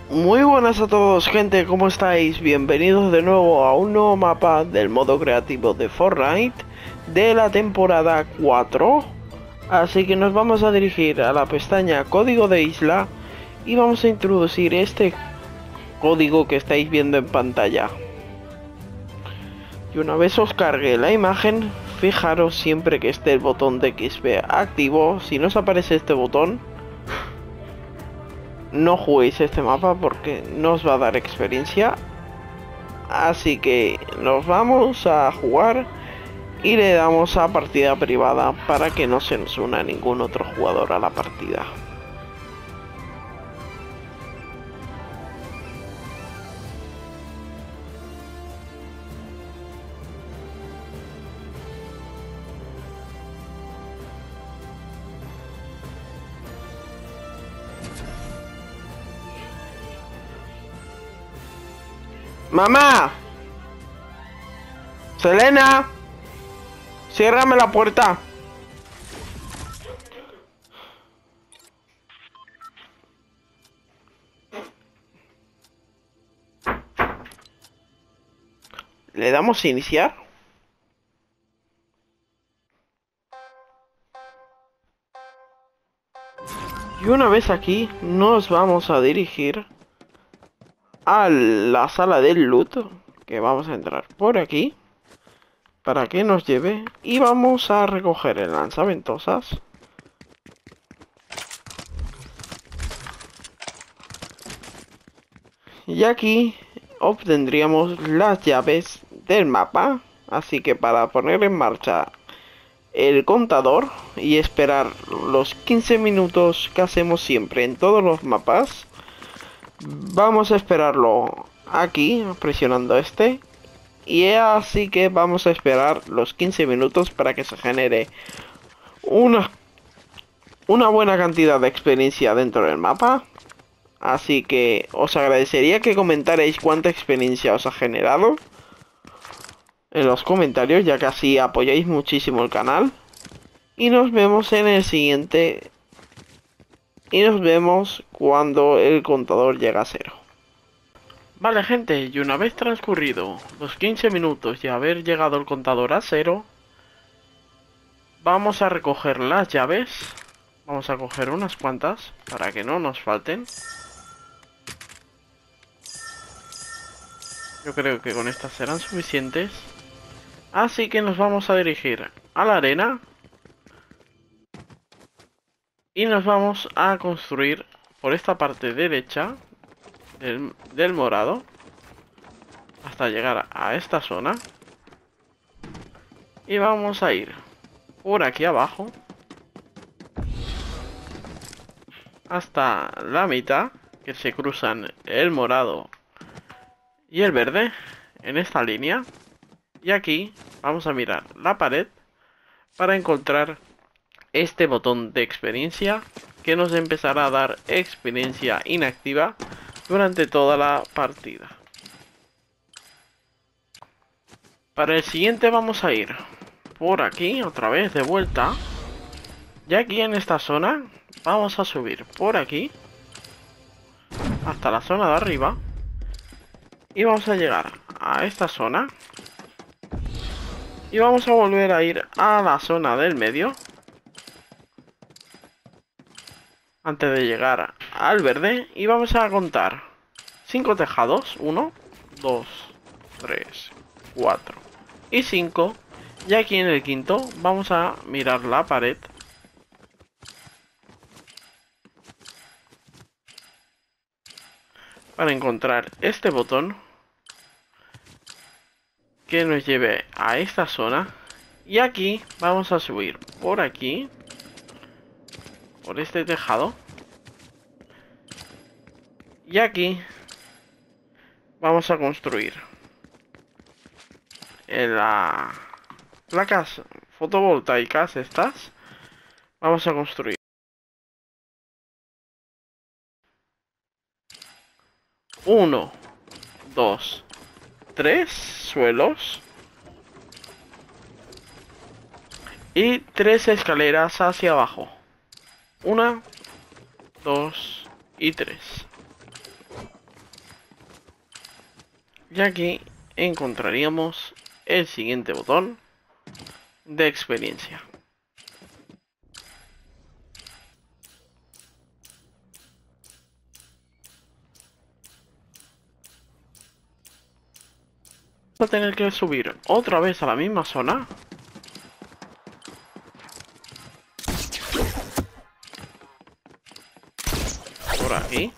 Muy buenas a todos, gente, ¿cómo estáis? Bienvenidos de nuevo a un nuevo mapa del modo creativo de Fortnite de la temporada 4. Así que nos vamos a dirigir a la pestaña Código de Isla y vamos a introducir este código que estáis viendo en pantalla. Y una vez os cargue la imagen, fijaros siempre que esté el botón de XP activo. Si no os aparece este botón, no juguéis este mapa porque no os va a dar experiencia. Así que nos vamos a jugar y le damos a partida privada para que no se nos una ningún otro jugador a la partida. ¡Mamá! ¡Selena! ¡Ciérrame la puerta! ¿Le damos a iniciar? Y una vez aquí, nos vamos a dirigir a la sala del loot, que vamos a entrar por aquí para que nos lleve, y vamos a recoger el lanzaventosas. Y aquí obtendríamos las llaves del mapa, así que para poner en marcha el contador y esperar los 15 minutos que hacemos siempre en todos los mapas, vamos a esperarlo aquí presionando este, y así que vamos a esperar los 15 minutos para que se genere una buena cantidad de experiencia dentro del mapa. Así que os agradecería que comentarais cuánta experiencia os ha generado en los comentarios, ya que así apoyáis muchísimo el canal. Y nos vemos en el siguiente. Y nos vemos cuando el contador llega a 0. Vale, gente, y una vez transcurrido los 15 minutos y haber llegado el contador a 0, vamos a recoger las llaves. Vamos a coger unas cuantas para que no nos falten. Yo creo que con estas serán suficientes. Así que nos vamos a dirigir a la arena. Y nos vamos a construir por esta parte derecha del morado. Hasta llegar a esta zona. Y vamos a ir por aquí abajo. Hasta la mitad, que se cruzan el morado y el verde en esta línea. Y aquí vamos a mirar la pared para encontrar este botón de experiencia que nos empezará a dar experiencia inactiva durante toda la partida. Para el siguiente vamos a ir por aquí otra vez de vuelta. Y aquí en esta zona vamos a subir por aquí hasta la zona de arriba. Y vamos a llegar a esta zona. Y vamos a volver a ir a la zona del medio. Antes de llegar al verde. Y vamos a contar 5 tejados. 1, 2, 3, 4 y 5. Y aquí en el quinto vamos a mirar la pared. Para encontrar este botón que nos lleve a esta zona. Y aquí vamos a subir por aquí, por este tejado. Y aquí vamos a construir en las placas fotovoltaicas estas. Vamos a construir 1, 2, 3 suelos y 3 escaleras hacia abajo. 1, 2 y 3. Y aquí encontraríamos el siguiente botón de experiencia. Vamos a tener que subir otra vez a la misma zona. Por aquí.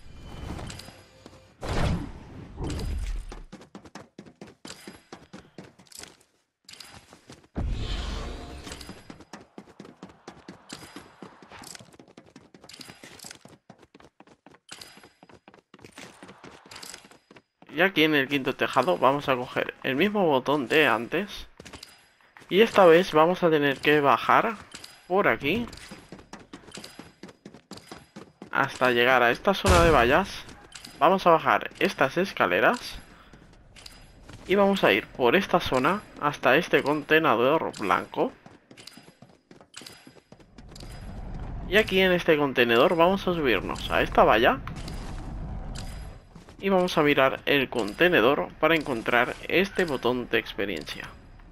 Y aquí en el quinto tejado vamos a coger el mismo botón de antes. Y esta vez vamos a tener que bajar por aquí hasta llegar a esta zona de vallas. Vamos a bajar estas escaleras y vamos a ir por esta zona hasta este contenedor blanco. Y aquí en este contenedor vamos a subirnos a esta valla y vamos a mirar el contenedor para encontrar este botón de experiencia.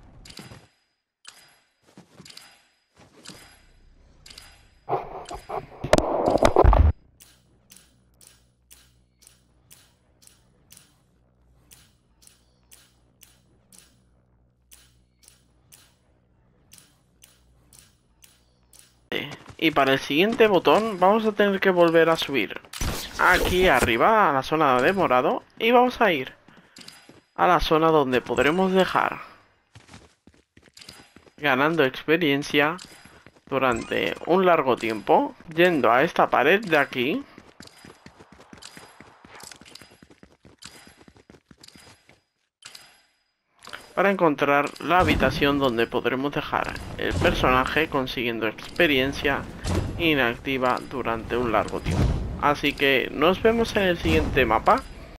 Y para el siguiente botón vamos a tener que volver a subir aquí arriba a la zona de morado y vamos a ir a la zona donde podremos dejar ganando experiencia durante un largo tiempo, yendo a esta pared de aquí. Para encontrar la habitación donde podremos dejar el personaje consiguiendo experiencia inactiva durante un largo tiempo. Así que nos vemos en el siguiente mapa.